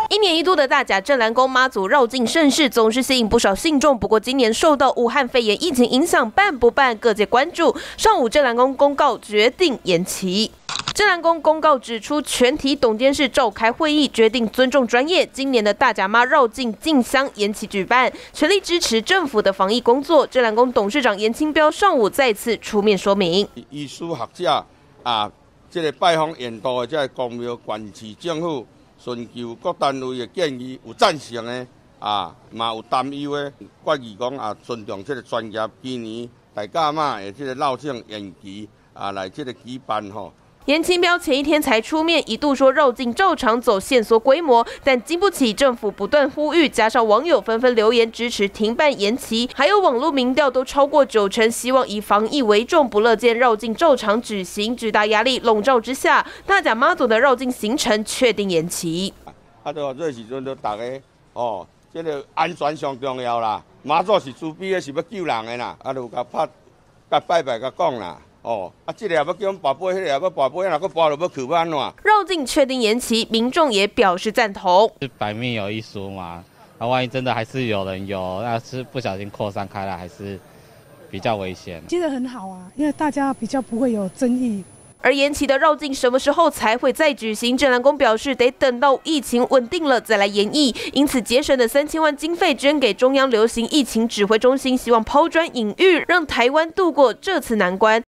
1年1度的大甲镇澜宫妈祖绕境盛事，总是吸引不少信众。不过今年受到武汉肺炎疫情影响，办不办各界关注。上午镇澜宫公告决定延期。镇澜宫公告指出，全体董监事召开会议，决定尊重专业，今年的大甲妈绕境进香延期举办，全力支持政府的防疫工作。镇澜宫董事长严清标上午再次出面说明， 医师学者这个拜访沿途的这个公庙县市政府，寻求各单位的建议，有赞成的嘛有担忧的，决议讲尊重这个专业，今年大甲妈的这个绕境延期来这个举办吼。 严清标前一天才出面，一度说绕境照常走，限缩规模，但经不起政府不断呼吁，加上网友纷纷留言支持停办延期，还有网络民调都超过90%，希望以防疫为重，不乐见绕境照常举行。巨大压力笼罩之下，大甲妈祖的绕境行程确定延期。 到这时阵，都大家这个安全上重要啦。妈祖是慈悲的，是要救人的啦，就甲拍、甲拜拜、甲讲啦。这个也要叫我们跋杯，那个也要跋杯，那个跋就要去安怎？ 绕境确定延期，民众也表示赞同。 是百密有一疏嘛，那万一真的还是有人那是不小心扩散开来，还是比较危险。 接得很好啊，因为大家比较不会有争议。 而延期的绕境什么时候才会再举行？镇澜宫表示，得等到疫情稳定了再来研议。因此，节省的3000万经费捐给中央流行疫情指挥中心，希望抛砖引玉，让台湾度过这次难关。